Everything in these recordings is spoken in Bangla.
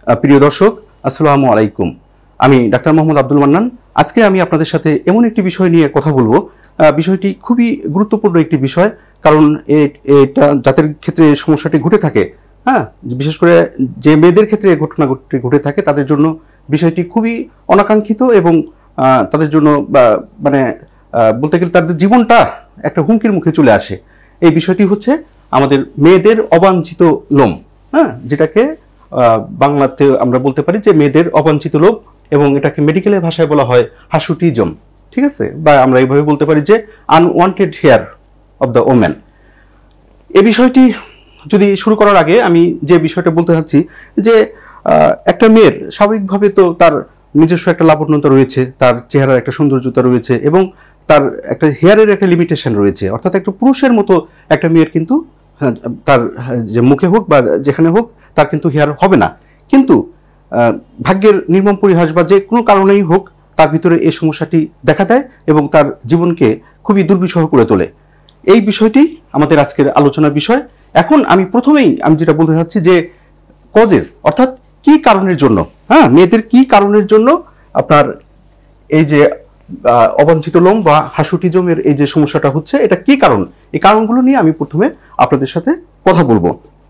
প্রিয় দর্শক, আসসালামু আলাইকুম। আমি ডাক্তার মোহাম্মদ আব্দুল মান্নান। আজকে আমি আপনাদের সাথে এমন একটি বিষয় নিয়ে কথা বলবো। বিষয়টি খুবই গুরুত্বপূর্ণ একটি বিষয়, কারণ এটা যাদের ক্ষেত্রে সমস্যাটি ঘটে থাকে, বিশেষ করে যে মেয়েদের ক্ষেত্রে ঘটনা ঘটে থাকে, তাদের জন্য বিষয়টি খুবই অনাকাঙ্ক্ষিত এবং তাদের জন্য মানে বলতে গেলে তাদের জীবনটা একটা হুমকির মুখে চলে আসে। এই বিষয়টি হচ্ছে আমাদের মেয়েদের অবাঞ্ছিত লোম, যেটাকে বাংলাতে আমরা বলতে পারি যে মেয়েদের অবাঞ্ছিত লোম, এবং এটাকে মেডিকেলের ভাষায় বলা হয় হাসুটিজম, ঠিক আছে, বা আমরা এইভাবে বলতে পারি যে unwanted hair of the woman. এই বিষয়টি যদি শুরু করার আগে আমি যে বিষয়টা বলতে চাচ্ছি যে একটা মেয়ের স্বাভাবিকভাবে তো তার নিজস্ব একটা লাবণ্যতা রয়েছে, তার চেহারার একটা সৌন্দর্যতা রয়েছে, এবং তার একটা হেয়ারের একটা লিমিটেশন রয়েছে। অর্থাৎ একটা পুরুষের মতো একটা মেয়ের কিন্তু তার যে মুখে হোক বা যেখানে হোক তার কিন্তু হেয়ার হবে না। কিন্তু ভাগ্যের নির্মম পরিহাস বা যে কোনো কারণেই হোক, তার ভিতরে এই সমস্যাটি দেখা দেয় এবং তার জীবনকে খুবই দুর্বিষহ করে তোলে। এই বিষয়টি আমাদের আজকের আলোচনার বিষয়। এখন আমি প্রথমেই যেটা বলতে চাচ্ছি যে কজেস, অর্থাৎ কি কারণের জন্য, মেয়েদের কি কারণের জন্য আপনার এই যে অবাঞ্ছিত লোম বা হাসুটিজমের এই যে সমস্যাটা হচ্ছে, এটা কি কারণ, এই কারণগুলো নিয়ে আমি প্রথমে আপনাদের সাথে কথা বলবো।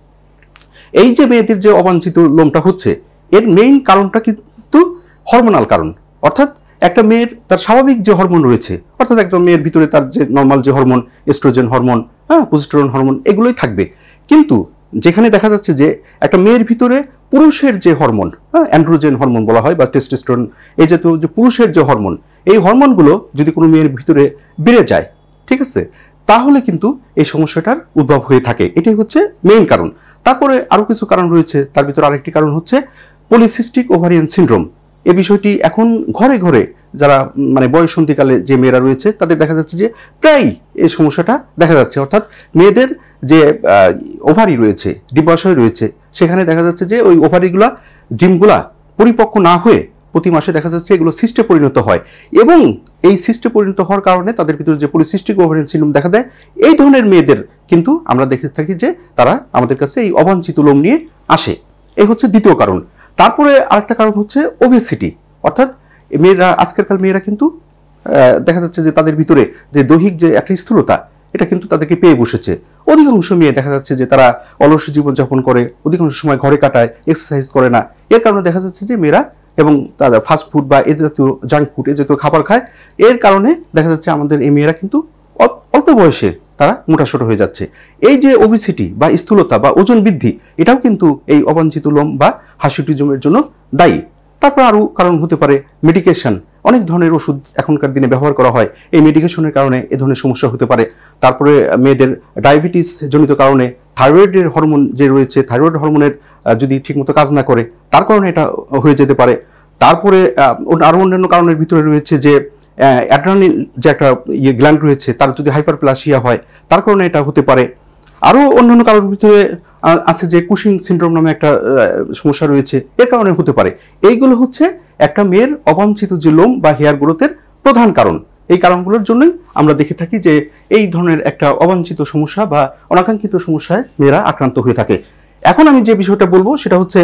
এই যে মেয়েদের যে অবাঞ্ছিত লোমটা হচ্ছে, এর মেইন কারণটা কিন্তু হরমোনাল কারণ। অর্থাৎ একটা মেয়ের তার স্বাভাবিক যে হরমোন রয়েছে, অর্থাৎ একটা মেয়ের ভিতরে তার যে নর্মাল যে hormone, oestrogen hormone, progesterone hormone, এগুলোই থাকবে। কিন্তু যেখানে দেখা যাচ্ছে যে একটা মেয়ের ভিতরে পুরুষের যে হরমোন, অ্যান্ড্রোজেন হরমোন বলা হয় বা টেস্টোস্টেরন, এই জাতীয় যে পুরুষের যে হরমোন, এই হরমোনগুলো যদি কোনো মেয়ের ভিতরে বেড়ে যায়, ঠিক আছে, তাহলে কিন্তু এই সমস্যাটার উদ্ভব হয়ে থাকে। এটাই হচ্ছে মেইন কারণ। তারপরে আরো কিছু কারণ রয়েছে, তার ভিতরে আরেকটি কারণ হচ্ছে পলিসিস্টিক ওভারিয়ান সিনড্রোম। এই বিষয়টি এখন ঘরে ঘরে যারা মানে বয়ঃসন্ধিকালে যে মেয়েরা রয়েছে, তাদের দেখা যাচ্ছে যে প্রায় এই সমস্যাটা দেখা যাচ্ছে। অর্থাৎ মেয়েদের যে ওভারি রয়েছে, ডিম্বাশয় রয়েছে, সেখানে দেখা যাচ্ছে যে ওই ওভারিগুলা, ডিমগুলা পরিপক্ক না হয়ে প্রতি মাসে দেখা যাচ্ছে এগুলো সিস্টে পরিণত হয়, এবং এই সিস্টে পরিণত হওয়ার কারণে তাদের ভিতরে যে পলিসিস্টিক ওভারিয়ান সিনড্রোম দেখা দেয়। এই ধরনের মেয়েদের কিন্তু আমরা দেখে থাকি যে তারা আমাদের কাছে এই অবাঞ্ছিত লোম নিয়ে আসে। এই হচ্ছে দ্বিতীয় কারণ। তারপরে আরেকটা কারণ হচ্ছে ওবেসিটি। অর্থাৎ মেয়েরা, আজকালকার মেয়েরা কিন্তু দেখা যাচ্ছে যে তাদের ভিতরে যে দৈহিক যে একটা স্থূলতা, এটা কিন্তু তাদেরকে পেয়ে বসেছে। অধিকাংশ মেয়ে দেখা যাচ্ছে যে তারা অলস জীবনযাপন করে, অধিকাংশ সময় ঘরে কাটায়, এক্সারসাইজ করে না। এর কারণে দেখা যাচ্ছে যে মেয়েরা এবং তারা ফাস্ট ফুড বা এ জাতীয় জাঙ্ক ফুড, এ জাতীয় খাবার খায়। এর কারণে দেখা যাচ্ছে আমাদের এই মেয়েরা কিন্তু অল্প বয়সে তারা মোটাসোটা হয়ে যাচ্ছে। এই যে ওবেসিটি বা স্থূলতা বা ওজন বৃদ্ধি, এটাও কিন্তু এই অবাঞ্ছিত লোম বা হাসুটিজমের জন্য দায়ী। তারপর আরও কারণ হতে পারে মেডিকেশন। অনেক ধরনের ওষুধ এখনকার দিনে ব্যবহার করা হয়, এই মেডিকেশনের কারণে এ ধরনের সমস্যা হতে পারে। তারপরে মেয়েদের ডায়াবেটিস জনিত কারণে থাইরয়েডের হরমোন যে রয়েছে, থাইরয়েড হরমোনের যদি ঠিকমতো কাজ না করে, তার কারণে এটা হয়ে যেতে পারে। তারপরে আরও অন্যান্য কারণের ভিতরে রয়েছে যে অ্যাড্রিনালিন যে একটা গ্ল্যান্ড রয়েছে, তার যদি হাইপারপ্লাসিয়া হয়, তার কারণে এটা হতে পারে। আরও অন্যান্য কারণের ভিতরে আছে যে কুশিং সিনড্রোম নামে একটা সমস্যা রয়েছে, এর কারণে হতে পারে। এইগুলো হচ্ছে একটা মেয়ের অবাঞ্ছিত যে লোম বা হেয়ার গ্রোথের প্রধান কারণ। এই কারণগুলোর জন্যই আমরা দেখে থাকি যে এই ধরনের একটা অবাঞ্ছিত সমস্যা বা অনাকাঙ্ক্ষিত সমস্যায় মেয়েরা আক্রান্ত হয়ে থাকে। এখন আমি যে বিষয়টা বলবো সেটা হচ্ছে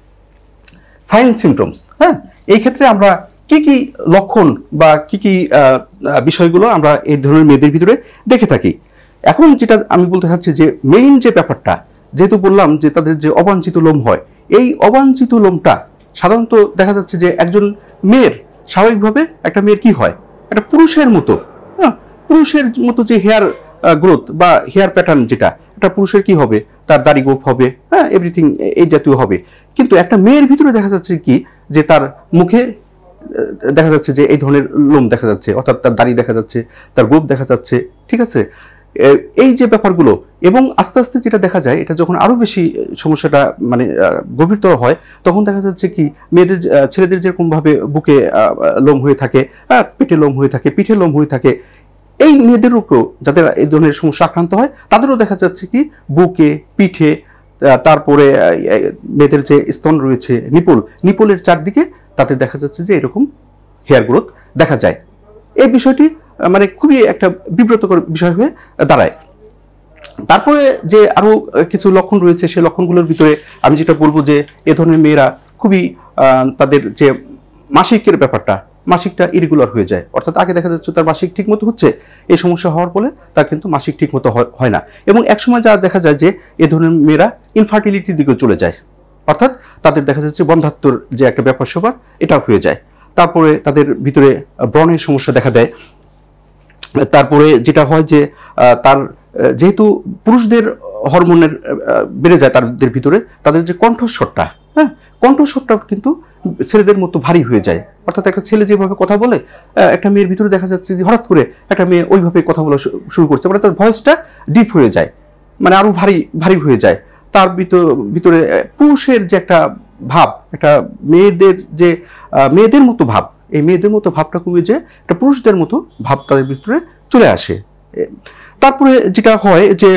সাইন সিমটমস। এই ক্ষেত্রে আমরা কি কি লক্ষণ বা কি কি বিষয়গুলো আমরা এই ধরনের মেয়েদের ভিতরে দেখে থাকি। এখন যেটা আমি বলতে চাচ্ছি যে মেইন যে ব্যাপারটা, যেহেতু বললাম যে তাদের যে অবাঞ্ছিত লোম হয়, এই অবাঞ্ছিত লোমটা সাধারণত দেখা যাচ্ছে যে একজন মেয়ের স্বাভাবিকভাবে একটা মেয়ের কি হয়, একটা পুরুষের মতো, পুরুষের মতো যে হেয়ার গ্রোথ বা হেয়ার প্যাটার্ন, যেটা একটা পুরুষের কি হবে, তার দাড়ি গোঁফ হবে, এভরিথিং এই জাতীয় হবে। কিন্তু একটা মেয়ের ভিতরে দেখা যাচ্ছে কি যে তার মুখে দেখা যাচ্ছে যে এই ধরনের লোম দেখা যাচ্ছে, অর্থাৎ তার দাড়ি দেখা যাচ্ছে, তার গোঁফ দেখা যাচ্ছে, ঠিক আছে। এই যে ব্যাপারগুলো, এবং আস্তে আস্তে যেটা দেখা যায়, এটা যখন আরো বেশি সমস্যাটা মানে গভীরতর হয়, তখন দেখা যাচ্ছে কি মেয়েদের, ছেলেদের যেরকম ভাবে বুকে লোম হয়ে থাকে, পেটে লোম হয়ে থাকে, পিঠে লোম হয়ে থাকে, এই মেয়েদের উপরেও যাদের এই ধরনের সমস্যা আক্রান্ত হয়, তাদেরও দেখা যাচ্ছে কি বুকে, পিঠে, তারপরে মেয়েদের যে স্তন রয়েছে, নিপলের চারদিকে, তাতে দেখা যাচ্ছে যে এরকম হেয়ার গ্রোথ দেখা যায়। এই বিষয়টি মানে খুবই একটা বিব্রতকর বিষয় হয়ে দাঁড়ায়। তারপরে যে আরো কিছু লক্ষণ রয়েছে, সেই লক্ষণগুলোর ভিতরে আমি যেটা বলবো যে এ ধরনের মেয়েরা খুবই তাদের যে মাসিকের ব্যাপারটা, মাসিকটা ইরেগুলার হয়ে যায়। অর্থাৎ আগে দেখা যাচ্ছে তার মাসিক ঠিকমতো হচ্ছে, এই সমস্যা হওয়ার ফলে তার কিন্তু মাসিক ঠিকমতো হয় না। এবং একসময় যা দেখা যায় যে এ ধরনের মেয়েরা ইনফার্টিলিটির দিকে চলে যায়, অর্থাৎ তাদের দেখা যাচ্ছে বন্ধ্যাত্বর যে একটা ব্যাপার স্যাপার এটা হয়ে যায়। তারপরে তাদের ভিতরে ব্রণের সমস্যা দেখা দেয়। তারপরে যেটা হয় যে তার যেহেতু পুরুষদের হরমোনের বেড়ে যায় তাদের ভিতরে, তাদের যে কণ্ঠস্বরটা, হ্যাঁ, কণ্ঠস্বরটা কিন্তু ছেলেদের মতো ভারী হয়ে যায়। অর্থাৎ একটা ছেলে যেভাবে কথা বলে, একটা মেয়ের ভিতরে দেখা যাচ্ছে যে হঠাৎ করে একটা মেয়ে ওইভাবে কথা বলা শুরু করছে, মানে তার ভয়েসটা ডিপ হয়ে যায়, মানে আরো ভারী ভারী হয়ে যায়। তার ভিতরে পুরুষের যে একটা ভাব, একটা মেয়েদের মতো ভাব, এই মেয়েদের মতো ভাবটা কমে যায়, একটা পুরুষদের মতো ভাব তাদের ভিতরে চলে আসে। তারপরে যেটা হয় যে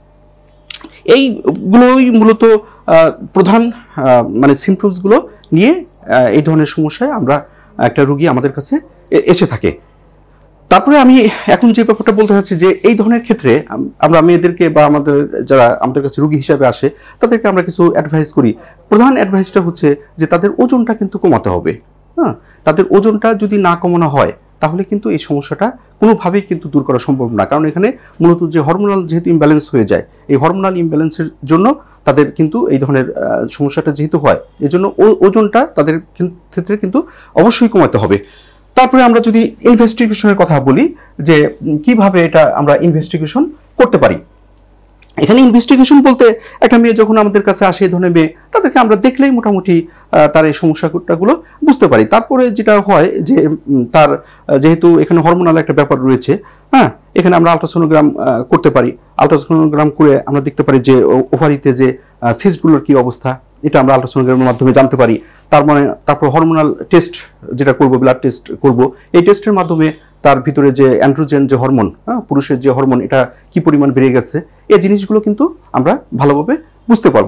এইগুলোই মূলত প্রধান মানে সিমটমসগুলো নিয়ে এই ধরনের সমস্যায় আমরা একটা রোগী আমাদের কাছে এসে থাকে। তারপরে আমি এখন যে ব্যাপারটা বলতে চাচ্ছি যে এই ধরনের ক্ষেত্রে আমরা মেয়েদেরকে বা যারা আমাদের কাছে রোগী হিসাবে আসে তাদেরকে আমরা কিছু অ্যাডভাইস করি। প্রধান অ্যাডভাইসটা হচ্ছে যে তাদের ওজনটা কিন্তু কমাতে হবে। হ্যাঁ, তাদের ওজনটা যদি না কমানো হয় তাহলে কিন্তু এই সমস্যাটা কোনোভাবেই কিন্তু দূর করা সম্ভব না। কারণ এখানে মূলত যে হরমোনাল যেহেতু ইমব্যালেন্স হয়ে যায়, এই হরমোনাল ইমব্যালেন্সের জন্য তাদের কিন্তু এই ধরনের সমস্যাটা যেহেতু হয়, এই জন্য ওজনটা তাদের ক্ষেত্রে কিন্তু অবশ্যই কমাতে হবে। তারপরে আমরা যদি ইনভেস্টিগেশনের কথা বলি যে কিভাবে এটা আমরা ইনভেস্টিগেশন করতে পারি, এখানে ইনভেস্টিগেশন বলতে একটা মেয়ে যখন আমাদের কাছে আসে, এই ধরনের মেয়ে, তাদেরকে আমরা দেখলেই মোটামুটি তার এই সমস্যাগুলো বুঝতে পারি। তারপরে যেটা হয় যে তার যেহেতু এখানে হরমোনাল একটা ব্যাপার রয়েছে, হ্যাঁ, এখানে আমরা আলট্রাসোনোগ্রাম করতে পারি। আলট্রাসোনোগ্রাম করে আমরা দেখতে পারি যে ওভারিতে যে সিস্টগুলোর কি অবস্থা, এটা আমরা আলট্রাসোনোগ্রামের মাধ্যমে জানতে পারি। তারপর হরমোনাল টেস্ট যেটা করব, ব্লাড টেস্ট করব, এই টেস্টের মাধ্যমে তার ভিতরে যে অ্যান্ড্রোজেন যে হরমোন, পুরুষের যে হরমোন, এটা কি পরিমাণ বেড়ে গেছে, এই জিনিসগুলো কিন্তু আমরা ভালোভাবে বুঝতে পারবো।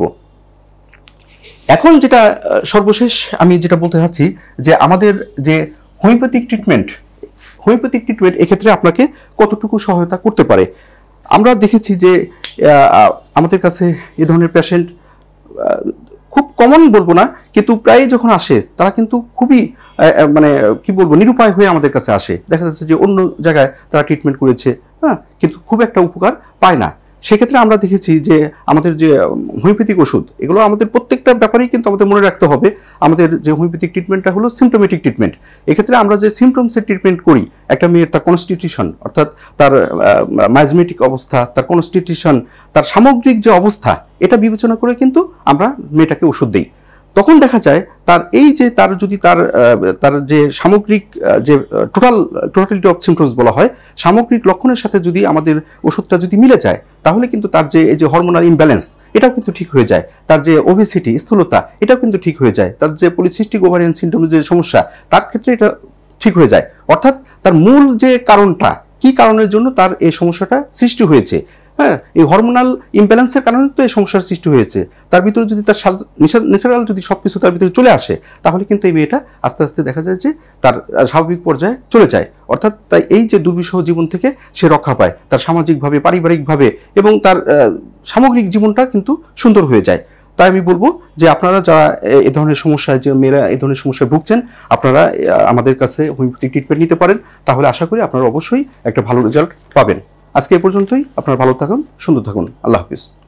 এখন যেটা সর্বশেষ আমি যেটা বলতে চাচ্ছি যে আমাদের যে হোমিওপ্যাথিক ট্রিটমেন্ট এক্ষেত্রে আপনাকে কতটুকু সহায়তা করতে পারে। আমরা দেখেছি যে আমাদের কাছে এ ধরনের পেশেন্ট খুব কমন বলবো না, কিন্তু প্রায় যখন আসে তারা কিন্তু খুবই মানে কি বলবো নিরুপায় হয়ে আমাদের কাছে আসে। দেখা যাচ্ছে যে অন্য জায়গায় তারা ট্রিটমেন্ট করেছে, হ্যাঁ, কিন্তু খুব একটা উপকার পায় না। সেক্ষেত্রে আমরা দেখেছি যে আমাদের যে হোমিওপ্যাথিক ওষুধ, এগুলো আমাদের প্রত্যেকটা ব্যাপারেই কিন্তু আমাদের মনে রাখতে হবে, আমাদের যে হোমিওপ্যাথিক ট্রিটমেন্টটা হলো সিমটোমেটিক ট্রিটমেন্ট। এক্ষেত্রে আমরা যে সিমটমসের ট্রিটমেন্ট করি, একটা মেয়ের তার কনস্টিটিউশন, অর্থাৎ তার মাইজমেটিক অবস্থা, তার কনস্টিটিউশন, তার সামগ্রিক যে অবস্থা, এটা বিবেচনা করে কিন্তু আমরা মেয়েটাকে ওষুধ দিই। তখন দেখা যায় তার এই যে তার যদি তার যে সামগ্রিক যে টোটালিটি অফ সিমটমস বলা হয়, সামগ্রিক লক্ষণের সাথে যদি আমাদের ওষুধটা যদি মিলে যায়, তাহলে কিন্তু তার যে এই যে হরমোনাল ইমব্যালেন্স, এটাও কিন্তু ঠিক হয়ে যায়। তার যে ওবেসিটি, স্থূলতা, এটাও কিন্তু ঠিক হয়ে যায়। তার যে পলিসিস্টিক ওভারিয়ান সিনড্রোমের যে সমস্যা, তার ক্ষেত্রে এটা ঠিক হয়ে যায়। অর্থাৎ তার মূল যে কারণটা, কি কারণের জন্য তার এই সমস্যাটা সৃষ্টি হয়েছে, হ্যাঁ, এই হরমোনাল ইমব্যালেন্সের কারণে তো এই সমস্যার সৃষ্টি হয়েছে। তার ভিতরে যদি তার ন্যাচারাল যদি সবকিছু তার ভিতরে চলে আসে, তাহলে কিন্তু এই মেয়েটা আস্তে আস্তে দেখা যায় যে তার স্বাভাবিক পর্যায়ে চলে যায়। অর্থাৎ তাই এই যে দুর্বিষহ জীবন থেকে সে রক্ষা পায়, তার সামাজিকভাবে, পারিবারিকভাবে এবং তার সামগ্রিক জীবনটা কিন্তু সুন্দর হয়ে যায়। তাই আমি বলবো যে আপনারা যারা এই ধরনের সমস্যায়, যে মেয়েরা এই ধরনের সমস্যায় ভুগছেন, আপনারা আমাদের কাছে হোমিওপ্যাথিক ট্রিটমেন্ট নিতে পারেন। তাহলে আশা করি আপনারা অবশ্যই একটা ভালো রেজাল্ট পাবেন। আজকে এ পর্যন্তই। আপনারা ভালো থাকুন, সুন্দর থাকুন। আল্লাহ হাফিজ।